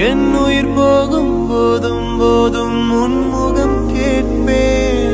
என் உயிர் போகும் போதும் போதும் உன்முகம் கேட்பேன்.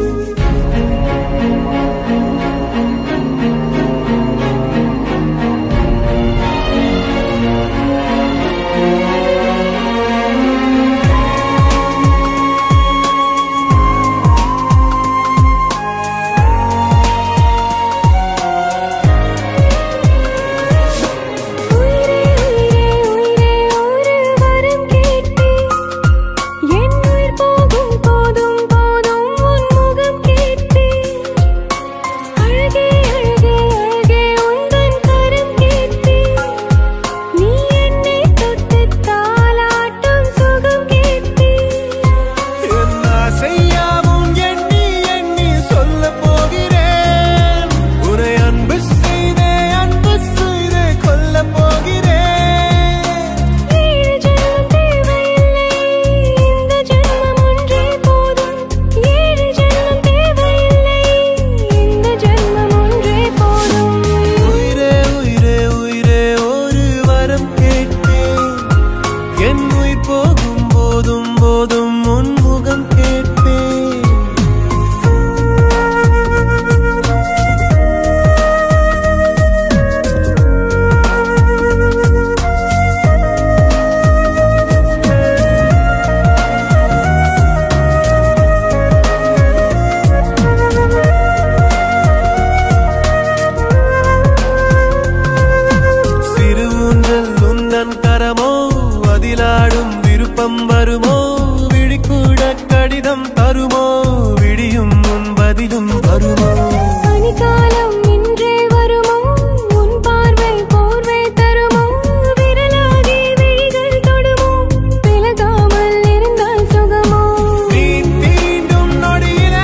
வருமோ விழிக்கூட கடிதம் தருமோ விடியும் முன் பதிலும் வருமோ பனிகாலம் இன்றே வருமோ உன் பார்வை போர்வை தருமோ விரலாகி விழிகள் தொடுமோ விலகாமல் இருந்தால் சுகமோ நீ தீண்டும் நொடியிலே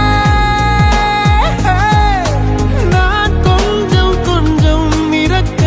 நான் கொஞ்சம் கொஞ்சம் இறக்க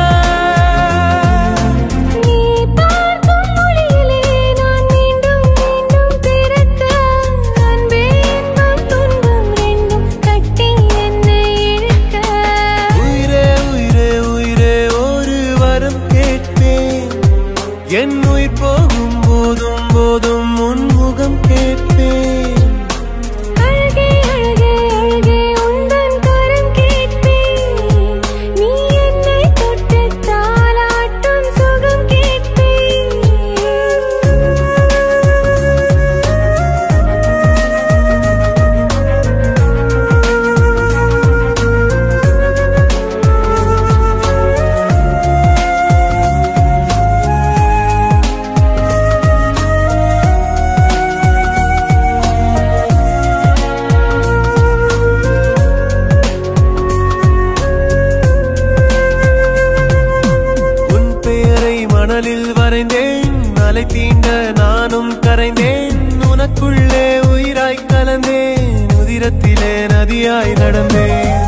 என் உயிர் போகும் போதும் போதும் உன்முகம் கேட்பேன். அழகே அழகே அழகே உந்தன் கரம் கேட்பேன். நீ என்னை தொட்டு தாலாட்டும் சுகம் கேட்பேன். மணலில் வரைந்தேன் அலை தீண்ட நானும் கரைந்தேன் உனக்குள்ளே உயிராய் கலந்தேன் உதிரத்திலே நதியாய் நடந்தேன்.